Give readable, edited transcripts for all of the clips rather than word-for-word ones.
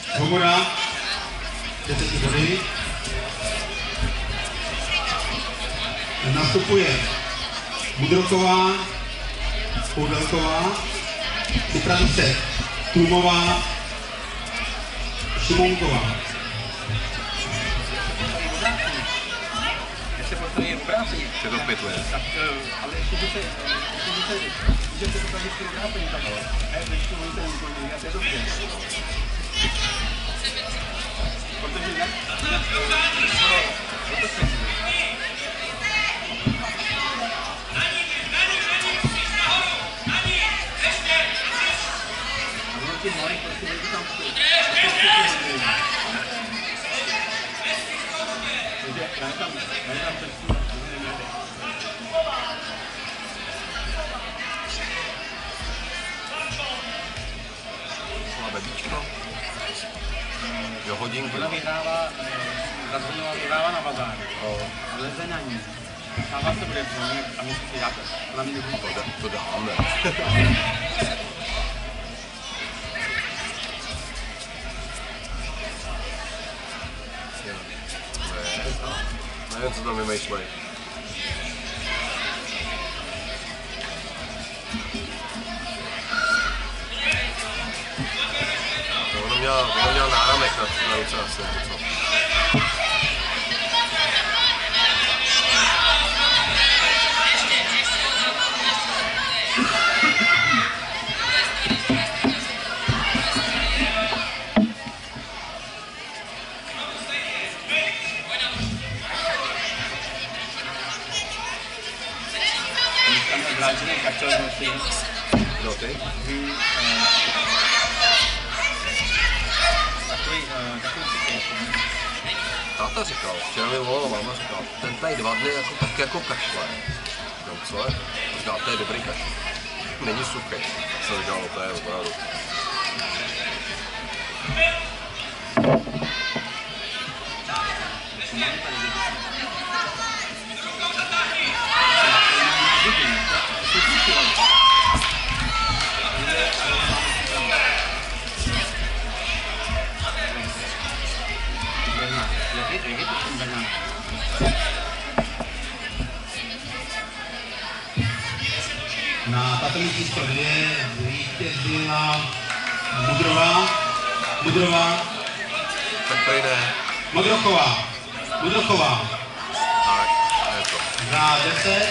Homora, 10 body. Nastupuje Mudroková, Koudelková, připraví se Tlumová, Šimonková. Jestli postojí v práci, se to zpětuje. Tak, ale ještě že se to tady skoro náplní, tak když to můžete ukonit, a to je dobře. Protože jinak to se Bebíčko. Jo, hodinku. ona vyhrává, vyhrává na bazáru. Leze na ní. Stává se bude a musí si dát. Ona mi nebude. To dáme. Nevím, co tam vymýšlej. Ono měla náramek na ruce asi. No ty? Táta říkal, včera mi volala máma, říkal, ten tady 2 dny jako, tak jako kašle. No co je? Říkal, to je dobrý kašle. Není suchý. Co říkal, to je opravdu. Na tato číslo 2 vítězila Mudrová. Tak tady ne. Mudroková. Tak, je to. Za 10.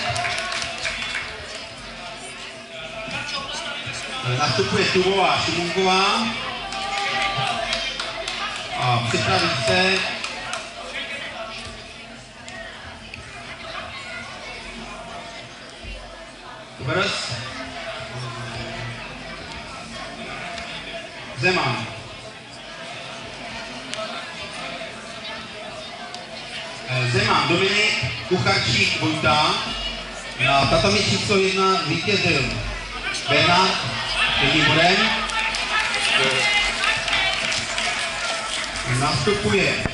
Nastupuje Tlumová, Šimonková. A připraví se Zeman. Zeman Dominik, Kucharčík Vojta. Na tatami číslo 1 vítězil Bernard, 1 bodem. Nastupuje